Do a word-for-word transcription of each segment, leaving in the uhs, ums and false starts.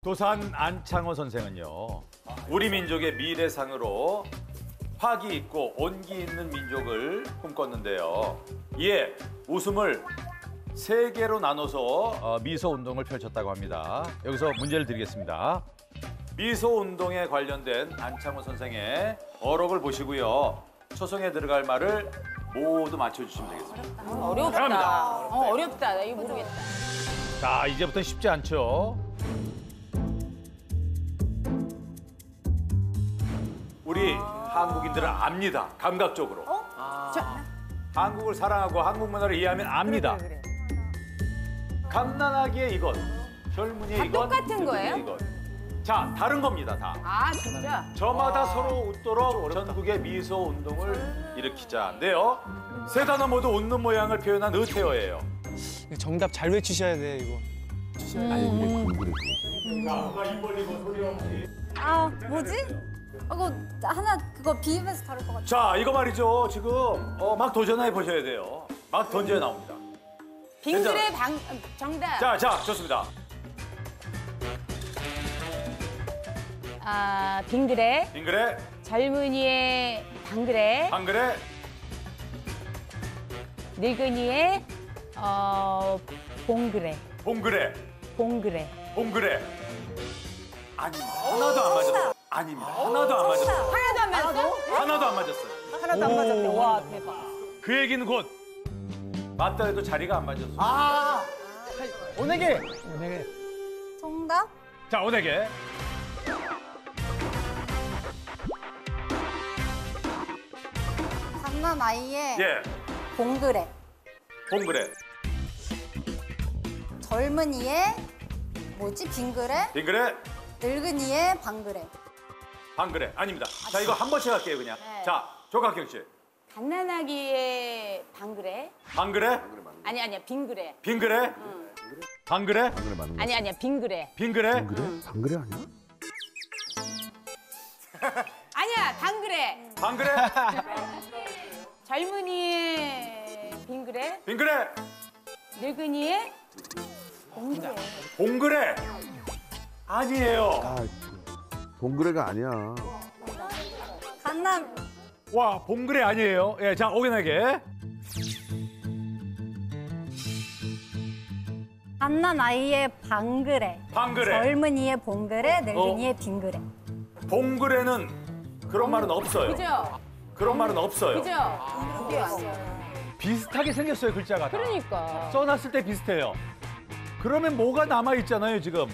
도산 안창호 선생은요, 우리 민족의 미래상으로 화기 있고 온기 있는 민족을 꿈꿨는데요. 이에 웃음을 세 개로 나눠서 어, 미소 운동을 펼쳤다고 합니다. 여기서 문제를 드리겠습니다. 미소 운동에 관련된 안창호 선생의 어록을 보시고요. 초성에 들어갈 말을 모두 맞춰주시면 되겠습니다. 어렵다. 바랍니다. 어, 어렵다. 나 이거 모르겠다. 자, 이제부터 쉽지 않죠? 우리 한국인들은 압니다. 감각적으로. 어? 자, 한국을 사랑하고 한국 문화를 이해하면 압니다. 그래, 그래. 갓난아기의 이것, 젊은이의 다 이것, 똑같은 늙은이의 거예요? 이것. 자, 다른 겁니다, 다. 아, 진짜? 저마다 서로 웃도록 전국의 미소 운동을 일으키자인데요. 세 단어 모두 웃는 모양을 표현한 의태어예요. 정답 잘 외치셔야 돼, 이거. 아니 이게 그래. 자, 입 벌리고 소리 없이. 아 뭐지? 이거 하나 그거 비입해서 다를 것 같아. 자, 이거 말이죠. 지금 어, 막 도전해 보셔야 돼요. 막 던져 나옵니다. 빙글의 방, 정답. 자, 자, 좋습니다. 아, 빙글의 빙그레, 젊은이의 방글의 방그레, 늙은이의 어, 봉글의 봉그레, 봉글의 봉그레. 아닙니다. 하나도 안 맞았어요. 아닙니다. 하나도 안 맞았어요. 하나도 안 맞았어? 하나도 안 맞았어요. 하나도 안 맞았대. 와, 대박. 그 얘기는 곧 맞다 해도 자리가 안 맞았어요. 아! 오네게! 오네게. 정답? 자, 오네게. 갓난 아이의 예, 봉그레. 봉그레, 젊은이의 뭐지? 빙그레. 빙그레, 늙은이의 방그레. 방그레. 아닙니다. 자, 이거 한 번씩 할게요, 그냥. 네. 자, 조각경 씨. 갓난아기의 방글의 방그레, 아니 아니야 빙글의 빙그레, 방그레, 그래 맞는 거. 아니 아니야 빙글의 빙그레, 그래? 안 그래 아니야? 아니야 방글의 방그레, 젊은이의 빙글의 빙그레, 늙은이의 봉글의 봉그레. 아니에요. 아, 동그래가 아니야. 갓난 와, 봉그레 아니에요. 예, 자, 오겐에게. 갓난 아이의 방그레. 방그레. 젊은이의 봉그레. 늙은이의 빙그레. 봉그레는 그런 말은 없어요. 그죠? 그런 말은 없어요. 그죠? 그게 아니야. 비슷하게 생겼어요, 글자가 다. 그러니까 써놨을 때 비슷해요. 그러면 뭐가 남아있잖아요, 지금.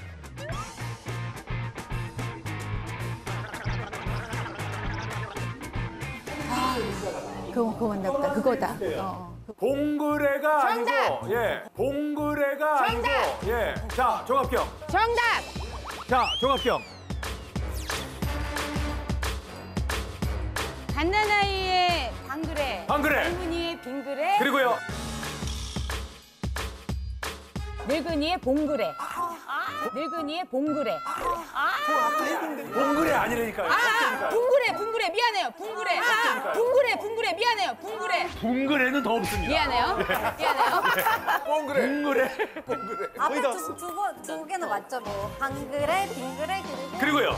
그거 그건다 보다 그거다 어. 봉그레가 정답! 아니고, 예, 봉그레가 정답! 아니고, 예. 자, 종합경. 정답 자, 종합경. 갓난아이의 방글의 방그레. 젊은이의 빙글의 그리고요. 늙은이의 봉글의 늙은이의 봉글의 봉그레 아니라니까요. 아 붕그레 붕그레 미안해요 붕그레 붕그레 붕그레 미안해요 붕그레 봉그레는 더 없습니다. 미안해요 미안해요 봉그레. 앞에 두, 두, 번- 두 개는 맞죠? 뭐 방그레, 빙그레 그리고 그리고요.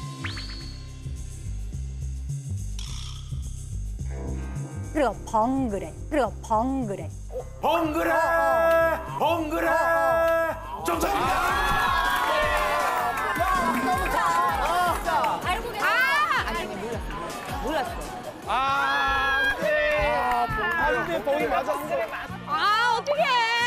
그리고 벙그레. 그리고 벙그레. 봉그레. 봉그레. 정답입니다. 알고 계세요? 아 아니 몰랐어 몰랐어 아, 안 돼. 안 돼, 봉이 맞았어. 아 어떡해